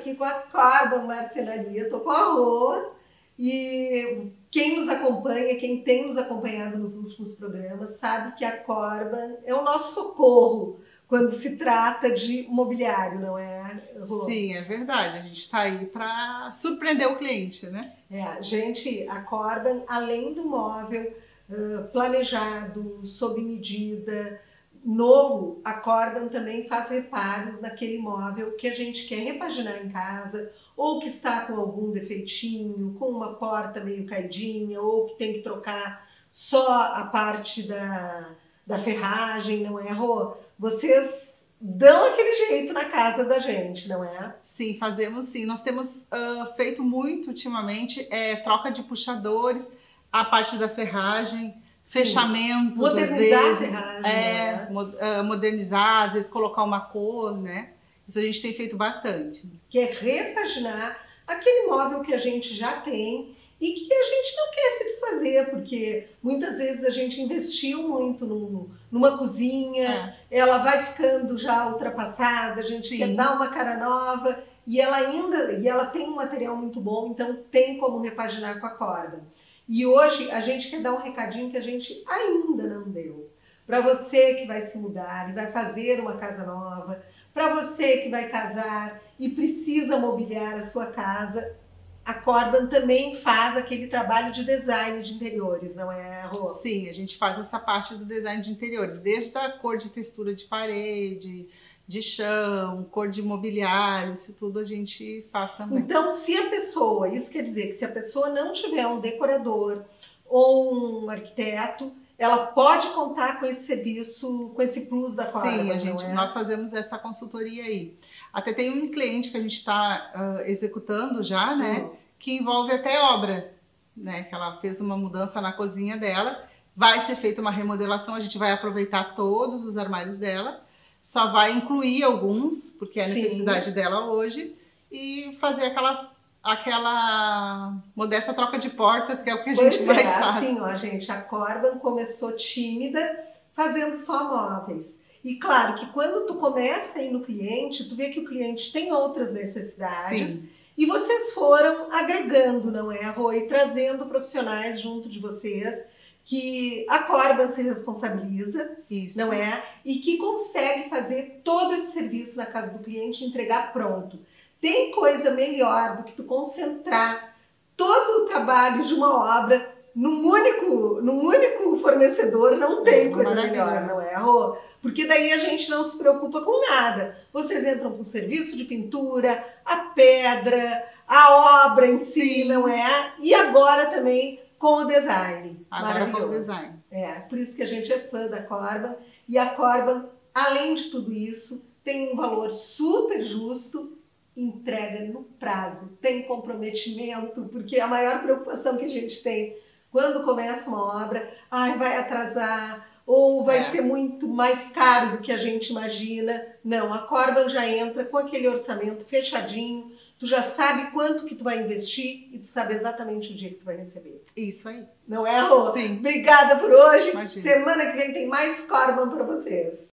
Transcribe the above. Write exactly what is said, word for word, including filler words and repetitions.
aqui com a Corban Marcenaria, estou com a Rô, e quem nos acompanha, quem tem nos acompanhado nos últimos programas, sabe que a Corban é o nosso socorro quando se trata de mobiliário, não é, Rô? Sim, é verdade. A gente está aí para surpreender o cliente, né? É, a gente, a Corban, além do móvel uh, planejado, sob medida, novo, a Corban também faz reparos naquele móvel que a gente quer repaginar em casa, ou que está com algum defeitinho, com uma porta meio caidinha, ou que tem que trocar só a parte da, da ferragem, não é, Rô? Vocês dão aquele jeito na casa da gente, não é? Sim, fazemos sim. Nós temos uh, feito muito ultimamente é, troca de puxadores, a parte da ferragem, fechamentos, modernizar às vezes, a ferragem, é, é? mo uh, modernizar, às vezes colocar uma cor, né? Isso a gente tem feito bastante. Que é repaginar aquele móvel que a gente já tem e que a gente não quer se desfazer, porque muitas vezes a gente investiu muito num, numa cozinha, é. ela vai ficando já ultrapassada, a gente Sim. quer dar uma cara nova e ela ainda e ela tem um material muito bom, então tem como repaginar com a Corban. E hoje a gente quer dar um recadinho que a gente ainda não deu. Para você que vai se mudar e vai fazer uma casa nova, para você que vai casar e precisa mobiliar a sua casa, a Corban também faz aquele trabalho de design de interiores, não é, Rô? Sim, a gente faz essa parte do design de interiores, desde a cor de textura de parede, de chão, cor de mobiliário, isso tudo a gente faz também. Então, se a pessoa, isso quer dizer que se a pessoa não tiver um decorador ou um arquiteto, ela pode contar com esse serviço, com esse plus da Corban. Sim, a gente, é? nós fazemos essa consultoria aí. Até tem um cliente que a gente está uh, executando já, né? Hum. Que envolve até obra, né? Que ela fez uma mudança na cozinha dela. Vai ser feita uma remodelação, a gente vai aproveitar todos os armários dela. Só vai incluir alguns, porque é a necessidade Sim. dela hoje. E fazer aquela... aquela modesta troca de portas, que é o que a pois gente é, mais faz. Assim, ó, gente, a Corban começou tímida, fazendo só móveis. E claro que quando tu começa a ir no cliente, tu vê que o cliente tem outras necessidades. Sim. E vocês foram agregando, não é, Rô? E trazendo profissionais junto de vocês, que a Corban se responsabiliza, Isso. não é? E que consegue fazer todo esse serviço na casa do cliente e entregar pronto. Tem coisa melhor do que tu concentrar todo o trabalho de uma obra num único, num único fornecedor, não tem é, coisa melhor, não é, Rô? Porque daí a gente não se preocupa com nada. Vocês entram com o serviço de pintura, a pedra, a obra em si, não é? E agora também com o design. Agora com o design. É, por isso que a gente é fã da Corban. E a Corban, além de tudo isso, tem um valor super justo, entrega no prazo, tem comprometimento, porque a maior preocupação que a gente tem quando começa uma obra, ai, vai atrasar, ou vai é. ser muito mais caro do que a gente imagina. Não, a Corban já entra com aquele orçamento fechadinho, tu já sabe quanto que tu vai investir e tu sabe exatamente o dia que tu vai receber. Isso aí. Não é, Rô? Sim. Obrigada por hoje. Imagina. Semana que vem tem mais Corban para vocês.